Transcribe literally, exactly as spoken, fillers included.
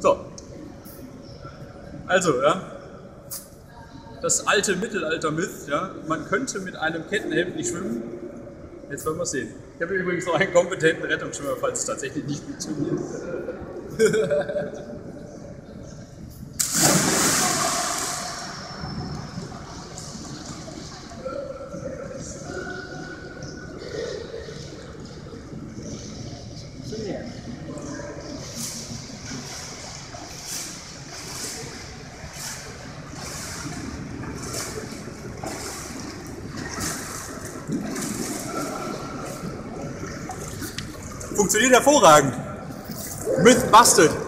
So. Also, ja. Das alte Mittelalter-Myth, ja. Man könnte mit einem Kettenhemd nicht schwimmen. Jetzt wollen wir es sehen. Ich habe übrigens noch einen kompetenten Rettungsschwimmer, falls es tatsächlich nicht funktioniert. Funktioniert hervorragend. Myth busted.